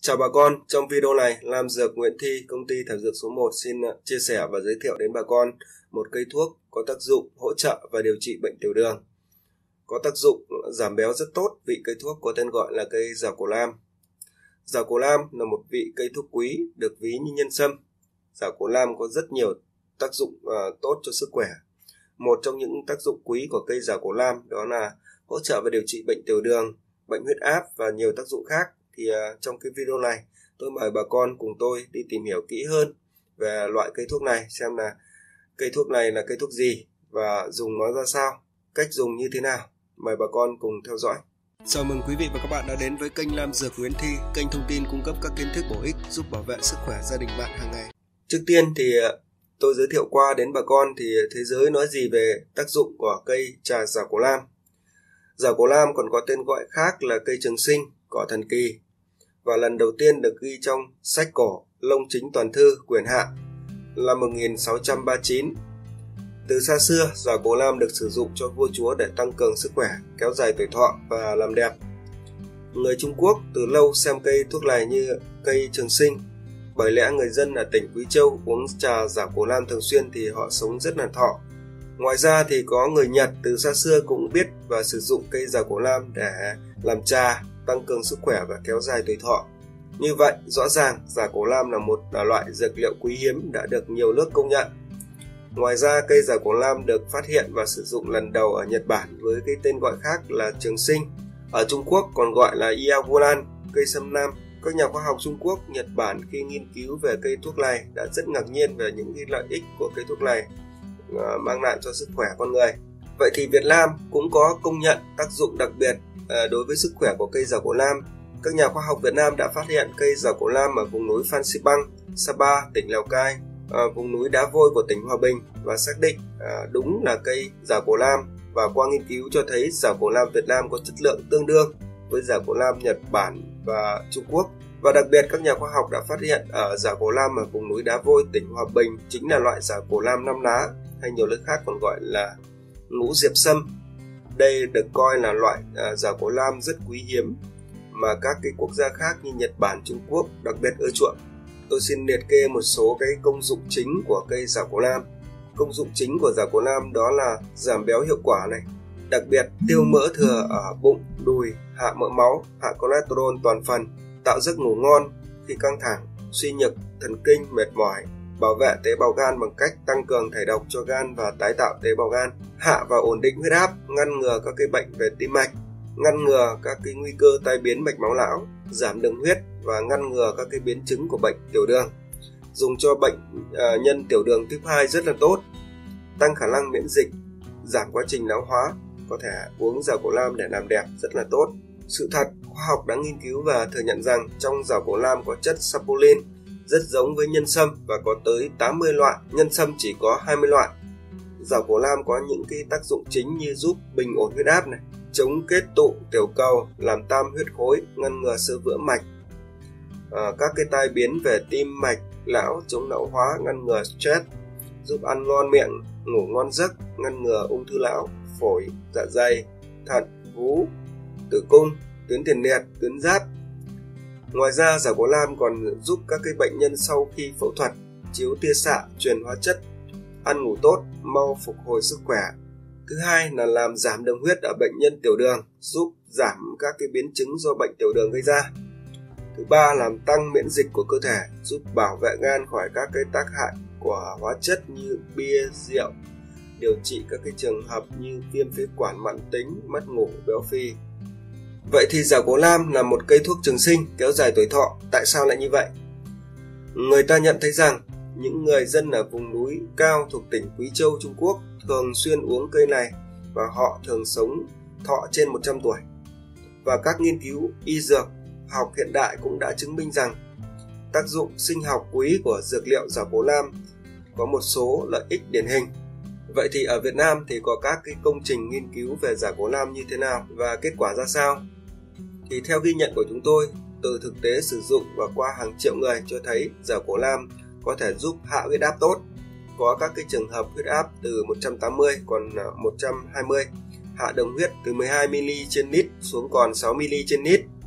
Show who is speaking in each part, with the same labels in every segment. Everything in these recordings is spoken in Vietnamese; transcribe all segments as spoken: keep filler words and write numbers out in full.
Speaker 1: Chào bà con, trong video này Lam Dược Nguyễn Thi, công ty thảo dược số một xin chia sẻ và giới thiệu đến bà con một cây thuốc có tác dụng hỗ trợ và điều trị bệnh tiểu đường. Có tác dụng giảm béo rất tốt. Vị cây thuốc có tên gọi là cây giảo cổ lam. Giảo cổ lam là một vị cây thuốc quý được ví như nhân sâm. Giảo cổ lam có rất nhiều tác dụng uh, tốt cho sức khỏe. Một trong những tác dụng quý của cây giảo cổ lam đó là hỗ trợ và điều trị bệnh tiểu đường, bệnh huyết áp và nhiều tác dụng khác. Thì uh, trong cái video này tôi mời bà con cùng tôi đi tìm hiểu kỹ hơn về loại cây thuốc này, xem là cây thuốc này là cây thuốc gì và dùng nó ra sao, cách dùng như thế nào. Mời bà con cùng theo dõi. Chào mừng quý vị và các bạn đã đến với kênh Lam Dược Nguyễn Thi, kênh thông tin cung cấp các kiến thức bổ ích giúp bảo vệ sức khỏe gia đình bạn hàng ngày. Trước tiên thì tôi giới thiệu qua đến bà con thì thế giới nói gì về tác dụng của cây trà giảo cổ lam. Giảo cổ lam còn có tên gọi khác là cây trường sinh, cỏ thần kỳ, và lần đầu tiên được ghi trong sách cổ Long Chính Toàn Thư quyển Hạ là một nghìn sáu trăm ba mươi chín. Từ xa xưa, giảo cổ lam được sử dụng cho vua chúa để tăng cường sức khỏe, kéo dài tuổi thọ và làm đẹp. Người Trung Quốc từ lâu xem cây thuốc này như cây trường sinh. Bởi lẽ người dân ở tỉnh Quý Châu uống trà giảo cổ lam thường xuyên thì họ sống rất là thọ. Ngoài ra thì có người Nhật từ xa xưa cũng biết và sử dụng cây giảo cổ lam để làm trà, tăng cường sức khỏe và kéo dài tuổi thọ. Như vậy, rõ ràng giảo cổ lam là một loại dược liệu quý hiếm đã được nhiều nước công nhận. Ngoài ra, cây giảo cổ lam được phát hiện và sử dụng lần đầu ở Nhật Bản với cái tên gọi khác là trường sinh. Ở Trung Quốc còn gọi là Iavulan, cây sâm nam. Các nhà khoa học Trung Quốc, Nhật Bản khi nghiên cứu về cây thuốc này đã rất ngạc nhiên về những cái lợi ích của cây thuốc này mang lại cho sức khỏe con người. Vậy thì Việt Nam cũng có công nhận tác dụng đặc biệt đối với sức khỏe của cây giảo cổ lam. Các nhà khoa học Việt Nam đã phát hiện cây giảo cổ lam ở vùng núi Phan Xipang, Sapa, tỉnh Lào Cai, à, vùng núi Đá Vôi của tỉnh Hòa Bình và xác định à, đúng là cây giảo cổ lam. Và qua nghiên cứu cho thấy giảo cổ lam Việt Nam có chất lượng tương đương với giảo cổ lam Nhật Bản và Trung Quốc. Và đặc biệt các nhà khoa học đã phát hiện ở giảo cổ lam ở vùng núi Đá Vôi, tỉnh Hòa Bình chính là loại giảo cổ lam năm lá, hay nhiều nơi khác còn gọi là ngũ diệp sâm. Đây được coi là loại à, giảo cổ lam rất quý hiếm mà các cái quốc gia khác như Nhật Bản, Trung Quốc đặc biệt ưa chuộng. Tôi xin liệt kê một số cái công dụng chính của cây giảo cổ lam. Công dụng chính của giảo cổ lam đó là giảm béo hiệu quả này, đặc biệt tiêu mỡ thừa ở bụng, đùi, hạ mỡ máu, hạ cholesterol toàn phần, tạo giấc ngủ ngon khi căng thẳng, suy nhược, thần kinh, mệt mỏi, bảo vệ tế bào gan bằng cách tăng cường thải độc cho gan và tái tạo tế bào gan, hạ và ổn định huyết áp, ngăn ngừa các cái bệnh về tim mạch, ngăn ngừa các cái nguy cơ tai biến mạch máu não, giảm đường huyết và ngăn ngừa các cái biến chứng của bệnh tiểu đường. Dùng cho bệnh uh, nhân tiểu đường type hai rất là tốt, tăng khả năng miễn dịch, giảm quá trình lão hóa. Có thể uống giảo cổ lam để làm đẹp rất là tốt. Sự thật, khoa học đã nghiên cứu và thừa nhận rằng trong giảo cổ lam có chất saponin rất giống với nhân sâm và có tới tám mươi loại, nhân sâm chỉ có hai mươi loại. Giảo cổ lam có những cái tác dụng chính như giúp bình ổn huyết áp này, chống kết tụ tiểu cầu, làm tam huyết khối, ngăn ngừa xơ vữa mạch, à, các cái tai biến về tim mạch, lão, chống lão hóa, ngăn ngừa stress, giúp ăn ngon miệng, ngủ ngon giấc, ngăn ngừa ung thư lão, phổi, dạ dày, thận, vú, tử cung, tuyến tiền liệt, tuyến giáp. Ngoài ra, giảo cổ lam còn giúp các cái bệnh nhân sau khi phẫu thuật, chiếu tia xạ, truyền hóa chất, ăn ngủ tốt, mau phục hồi sức khỏe. Thứ hai là làm giảm đường huyết ở bệnh nhân tiểu đường, giúp giảm các cái biến chứng do bệnh tiểu đường gây ra. Thứ ba, làm tăng miễn dịch của cơ thể, giúp bảo vệ gan khỏi các cái tác hại của hóa chất như bia, rượu, điều trị các cái trường hợp như viêm phế quản mãn tính, mất ngủ, béo phì. Vậy thì giảo cổ lam là một cây thuốc trường sinh kéo dài tuổi thọ. Tại sao lại như vậy? Người ta nhận thấy rằng những người dân ở vùng núi cao thuộc tỉnh Quý Châu, Trung Quốc thường xuyên uống cây này và họ thường sống thọ trên một trăm tuổi. Và các nghiên cứu y dược học hiện đại cũng đã chứng minh rằng tác dụng sinh học quý của dược liệu giảo cổ lam có một số lợi ích điển hình. Vậy thì ở Việt Nam thì có các cái công trình nghiên cứu về giảo cổ lam như thế nào và kết quả ra sao? Thì theo ghi nhận của chúng tôi, từ thực tế sử dụng và qua hàng triệu người cho thấy giảo cổ lam có thể giúp hạ huyết áp tốt. Có các cái trường hợp huyết áp từ một trăm tám mươi còn một trăm hai mươi, hạ đường huyết từ mười hai mi li trên lít xuống còn sáu mi li trên lít,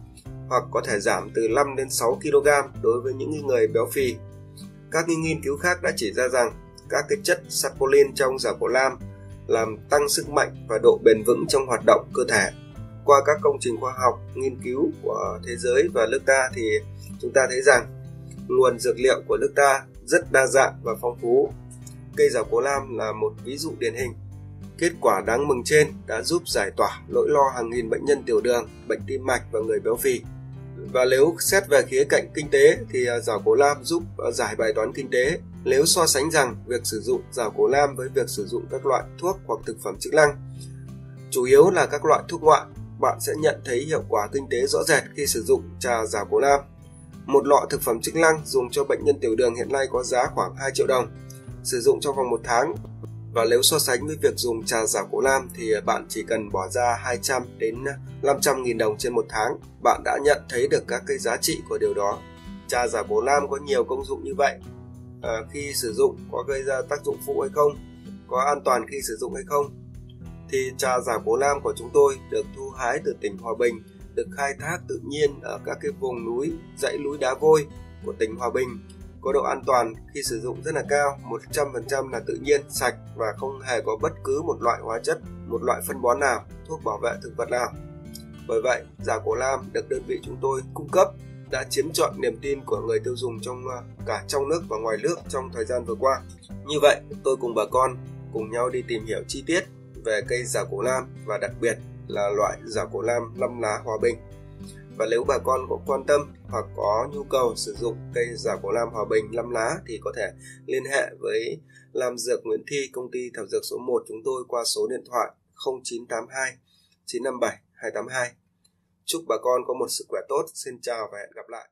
Speaker 1: hoặc có thể giảm từ năm đến sáu ki lô gam đối với những người béo phì. Các nghiên cứu khác đã chỉ ra rằng các cái chất saponin trong giả cổ lam làm tăng sức mạnh và độ bền vững trong hoạt động cơ thể. Qua các công trình khoa học, nghiên cứu của thế giới và nước ta thì chúng ta thấy rằng nguồn dược liệu của nước ta rất đa dạng và phong phú. Cây giả cổ lam là một ví dụ điển hình. Kết quả đáng mừng trên đã giúp giải tỏa nỗi lo hàng nghìn bệnh nhân tiểu đường, bệnh tim mạch và người béo phì. Và nếu xét về khía cạnh kinh tế thì giả cổ lam giúp giải bài toán kinh tế. Nếu so sánh rằng việc sử dụng giả cổ lam với việc sử dụng các loại thuốc hoặc thực phẩm chức năng, chủ yếu là các loại thuốc ngoại, bạn sẽ nhận thấy hiệu quả kinh tế rõ rệt khi sử dụng trà giả cổ lam. Một lọ thực phẩm chức năng dùng cho bệnh nhân tiểu đường hiện nay có giá khoảng hai triệu đồng, sử dụng trong vòng một tháng. Và nếu so sánh với việc dùng trà giả cổ lam thì bạn chỉ cần bỏ ra hai trăm đến năm trăm nghìn đồng trên một tháng. Bạn đã nhận thấy được các cái giá trị của điều đó. Trà giả cổ lam có nhiều công dụng như vậy. À, khi sử dụng có gây ra tác dụng phụ hay không? Có an toàn khi sử dụng hay không? Thì trà giả cổ lam của chúng tôi được thu hái từ tỉnh Hòa Bình, được khai thác tự nhiên ở các cái vùng núi, dãy núi đá vôi của tỉnh Hòa Bình. Có độ an toàn khi sử dụng rất là cao, một trăm phần trăm là tự nhiên, sạch và không hề có bất cứ một loại hóa chất, một loại phân bón nào, thuốc bảo vệ thực vật nào. Bởi vậy, giả cổ lam được đơn vị chúng tôi cung cấp đã chiếm trọn niềm tin của người tiêu dùng trong cả trong nước và ngoài nước trong thời gian vừa qua. Như vậy, tôi cùng bà con cùng nhau đi tìm hiểu chi tiết về cây giả cổ lam và đặc biệt là loại giả cổ lam năm lá Hòa Bình. Và nếu bà con có quan tâm hoặc có nhu cầu sử dụng cây giả cổ lam Hòa Bình năm lá thì có thể liên hệ với Lam Dược Nguyễn Thi, công ty thảo dược số một chúng tôi qua số điện thoại không chín tám hai chín năm bảy hai tám hai. Chúc bà con có một sức khỏe tốt. Xin chào và hẹn gặp lại.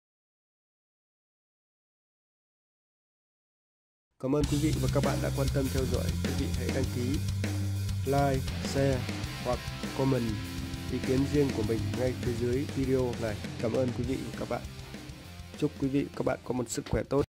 Speaker 2: Cảm ơn quý vị và các bạn đã quan tâm theo dõi. Quý vị hãy đăng ký, like, share hoặc comment ý kiến riêng của mình ngay phía dưới video này. Cảm ơn quý vị và các bạn. Chúc quý vị và các bạn có một sức khỏe tốt.